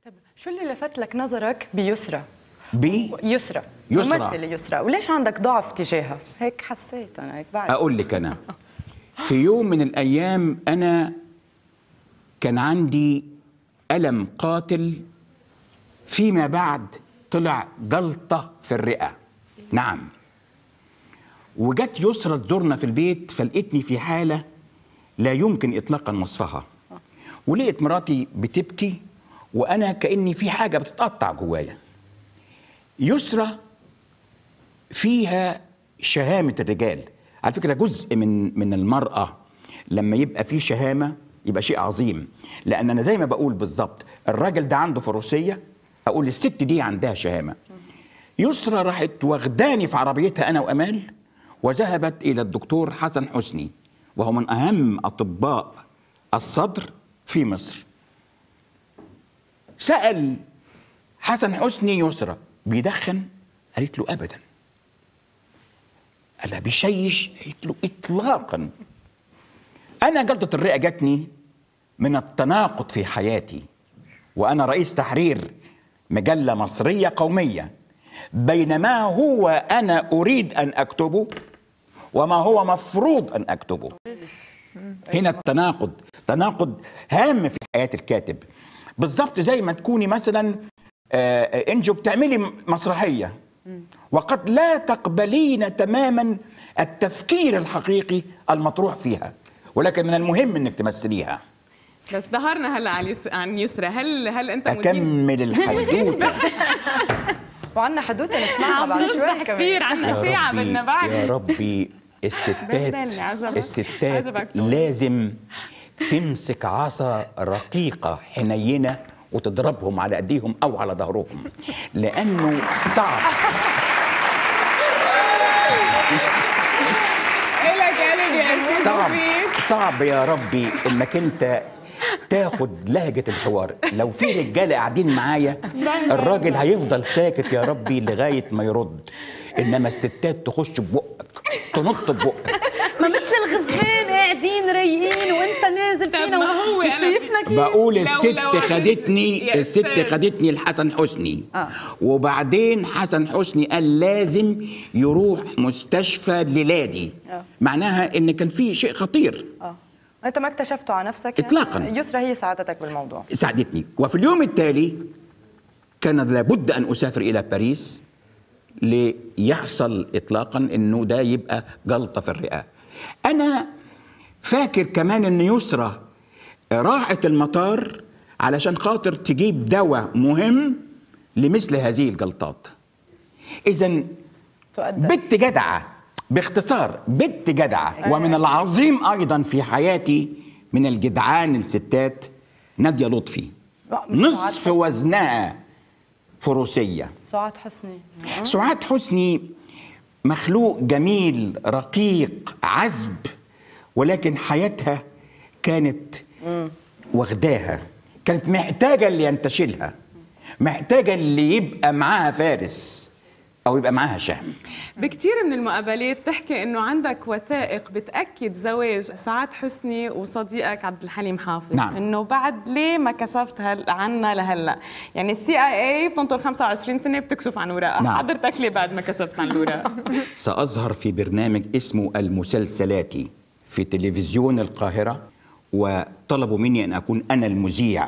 طب شو اللي لفت لك نظرك بيسرى؟ يسرى ممثلة يسرى، وليش عندك ضعف تجاهها؟ هيك حسيت أنا هيك بعد. أقول لك أنا في يوم من الأيام أنا كان عندي ألم قاتل، فيما بعد طلع جلطة في الرئة. نعم. وجت يسرى تزورنا في البيت، فلقيتني في حالة لا يمكن إطلاقا وصفها، ولقيت مراتي بتبكي وأنا كأني في حاجة بتتقطع جوايا. يسرى فيها شهامة الرجال، على فكرة جزء من المرأة لما يبقى فيه شهامة يبقى شيء عظيم، لأن أنا زي ما بقول بالظبط الراجل ده عنده فروسية، أقول الست دي عندها شهامة. يسرى راحت واخداني في عربيتها أنا وأمال وذهبت إلى الدكتور حسن حسني، وهو من أهم أطباء الصدر في مصر. سأل حسن حسني يسرى بيدخن؟ قالت له أبدا. قال لها بيشيش؟ قالت له إطلاقا. أنا جلطة الرئة جاتني من التناقض في حياتي وأنا رئيس تحرير مجلة مصرية قومية، بينما هو أنا أريد أن أكتبه وما هو مفروض أن أكتبه. هنا التناقض، تناقض هام في حياة الكاتب. بالظبط زي ما تكوني مثلا انجو بتعملي مسرحية وقد لا تقبلين تماما التفكير الحقيقي المطروح فيها، ولكن من المهم انك تمثليها. بس ظهرنا هلا عن يسرى، هل انت اكمل الحدوته؟ وعندنا حدوته نسمعها بعد شوي كثير، عندنا ساعه بدنا بعد. يا ربي الستات لازم تمسك عصا رقيقه حنينه وتضربهم على ايديهم او على ظهرهم، لانه صعب. صعب يا ربي انك انت تاخد لهجة الحوار. لو في رجاله قاعدين معايا الراجل هيفضل ساكت يا ربي لغايه ما يرد، انما الستات تخش ببقك تنط ببقك. ما مثل الغزلان قاعدين رايقين وانت نازل فينا مش شايفنا كيف. بقول الست خدتني لحسن حسني وبعدين حسن حسني قال لازم يروح مستشفى ليلادي. معناها ان كان في شيء خطير. انت ما اكتشفته على نفسك اطلاقا يعني؟ يسرى هي ساعدتك بالموضوع؟ ساعدتني. وفي اليوم التالي كان لابد ان اسافر الى باريس ليحصل اطلاقا انه ده يبقى جلطه في الرئه. انا فاكر كمان ان يسرى راحت المطار علشان خاطر تجيب دواء مهم لمثل هذه الجلطات. اذا بنت جدعه، باختصار بنت جدعه. ومن العظيم ايضا في حياتي من الجدعان الستات نادية لطفي، نصف وزنها فروسيه. سعاد حسني. سعاد حسني مخلوق جميل رقيق عذب، ولكن حياتها كانت واخداها، كانت محتاجه اللي ينتشلها، محتاجه اللي يبقى معاها فارس أو يبقى معاها شهم. بكتير من المقابلات تحكي إنه عندك وثائق بتأكد زواج سعاد حسني وصديقك عبد الحليم حافظ. نعم. إنه بعد ليه ما كشفت عنا لهلا؟ يعني CIA بتنطر 25 سنة بتكشف عن وراء. نعم. حضرتك ليه بعد ما كشفت عن الوراء؟ سأظهر في برنامج اسمه المسلسلاتي في تلفزيون القاهرة، وطلبوا مني أن أكون أنا المذيع،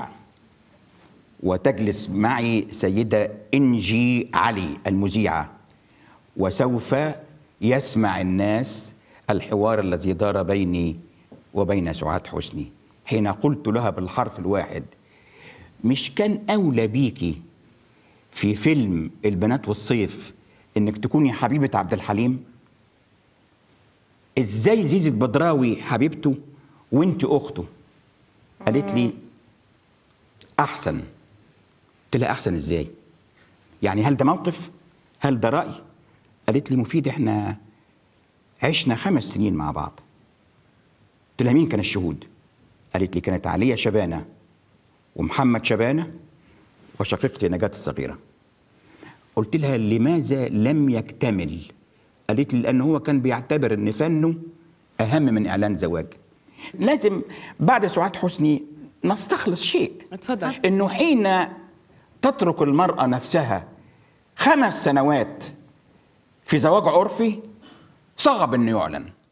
وتجلس معي سيدة إنجي علي المذيعة، وسوف يسمع الناس الحوار الذي دار بيني وبين سعاد حسني حين قلت لها بالحرف الواحد: مش كان أولى بيكي في فيلم البنات والصيف إنك تكوني حبيبة عبد الحليم؟ إزاي زيزة بدراوي حبيبته وإنت أخته؟ قالت لي أحسن. قلت لها أحسن إزاي؟ يعني هل ده موقف؟ هل ده رأي؟ قالت لي مفيد إحنا عشنا 5 سنين مع بعض. قلت لها مين كان الشهود؟ قالت لي كانت عليا شبانة ومحمد شبانة وشقيقتي نجاة الصغيرة. قلت لها لماذا لم يكتمل؟ قالت لي لأن هو كان بيعتبر إن فنه أهم من إعلان زواج. لازم بعد سعاد حسني نستخلص شيء. اتفضل. إنه حين تترك المرأة نفسها 5 سنوات في زواج عرفي صعب أن يعلن.